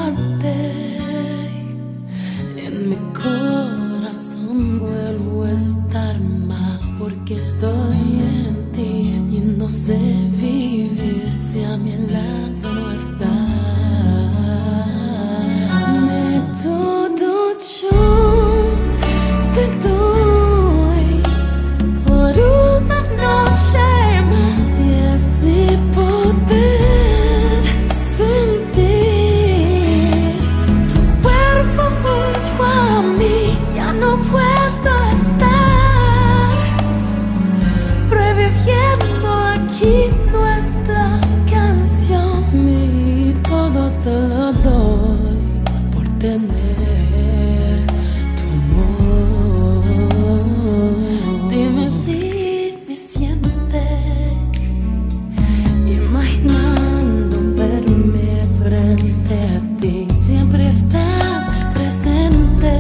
amarte. En mi corazón vuelvo a estar mal, porque estoy en ti y no sé vivir si a mi lado no estás. Todo yo te doy por una noche más, y así poder sentir tu cuerpo junto a mí. Ya no puedo estar reviviendo aquí nuestra canción. Mi todo te lo doy por tener tu amor. Dime si me sientes imaginando verme frente a ti. Siempre estás presente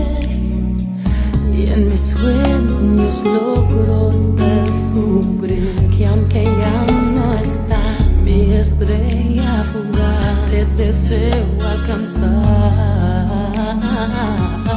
y en mis sueños logro descubrir que aunque ya no estás, mi estrella fugaz te deseo alcanzar.